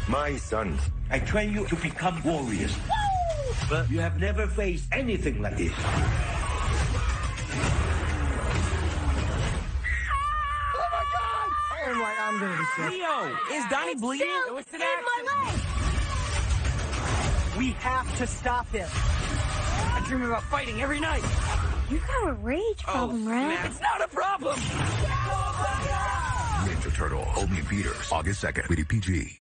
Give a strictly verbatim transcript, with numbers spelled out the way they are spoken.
My sons. I train you to become warriors. Woo! But you have never faced anything like this. Oh my, I'm gonna be sick. Leo, is Donnie bleeding? Still in my leg. We have to stop him. I dream about fighting every night. You got a rage problem, oh, right? It's not a problem. Ninja Turtles, only in theaters, August second, rated P G.